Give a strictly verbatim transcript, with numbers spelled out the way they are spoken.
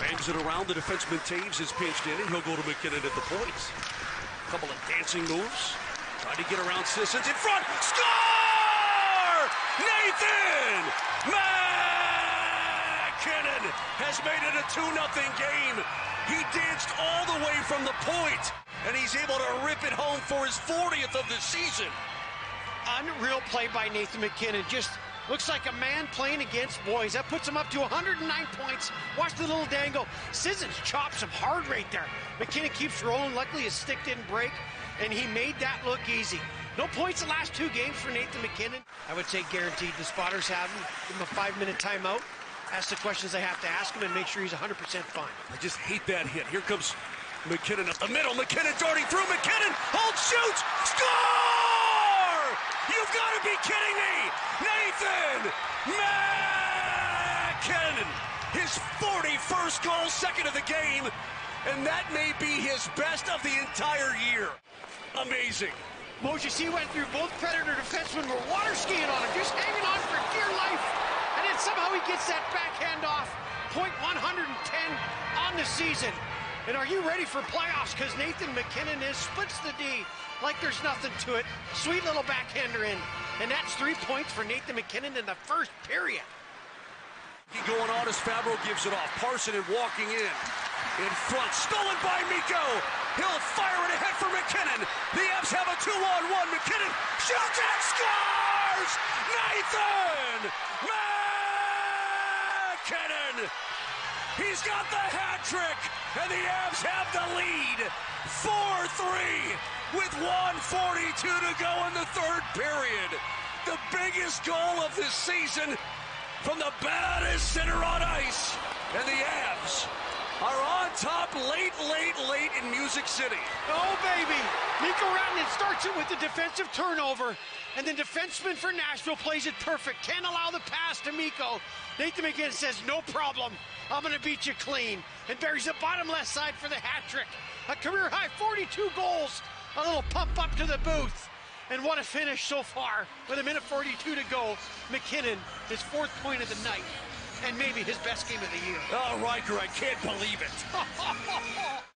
Bangs it around. The defenseman Taves is pinched in, and he'll go to MacKinnon at the points. Couple of dancing moves. Trying to get around Sissons in front. Score! Nathan MacKinnon has made it a two nothing game. He danced all the way from the point, and he's able to rip it home for his fortieth of the season. Unreal play by Nathan MacKinnon. Just looks like a man playing against boys. That puts him up to one hundred nine points. Watch the little dangle. Sissons chops him hard right there. MacKinnon keeps rolling. Luckily, his stick didn't break, and he made that look easy. No points the last two games for Nathan MacKinnon. I would say guaranteed. The spotters have him. Give him a five-minute timeout. Ask the questions they have to ask him and make sure he's one hundred percent fine. I just hate that hit. Here comes MacKinnon up the middle. MacKinnon darting through. MacKinnon holds, shoots, score! You've got to be kidding me! Nathan MacKinnon, his forty-first goal, second of the game, and that may be his best of the entire year. Amazing. Moses, went through both Predator defensemen were water skiing on him, just hanging on for dear life. And then somehow he gets that backhand off. point one hundred ten on the season. And are you ready for playoffs? Because Nathan MacKinnon is splits the D like there's nothing to it. Sweet little backhander in. And that's three points for Nathan MacKinnon in the first period. He going on as Fabro gives it off. Parsonen walking in. In front. Stolen by Mikko. He'll fire it ahead for MacKinnon. The Avs have a two-on-one. MacKinnon shoots and scores! Nathan MacKinnon! He's got the hat trick, and the Avs have the lead. four three with one forty-two to go in the third period. The biggest goal of this season from the baddest center on ice. And the Avs are on top late, late, late in Music City. Oh, baby. Mikko Rantanen starts it with the defensive turnover, and the defenseman for Nashville plays it perfect. Can't allow the pass to Mikko. Nathan MacKinnon says, no problem. I'm going to beat you clean. And buries the bottom left side for the hat trick. A career-high forty-two goals. A little pump up to the booth. And what a finish so far. With a minute forty-two to go, MacKinnon, his fourth point of the night. And maybe his best game of the year. Oh, Riker, I can't believe it.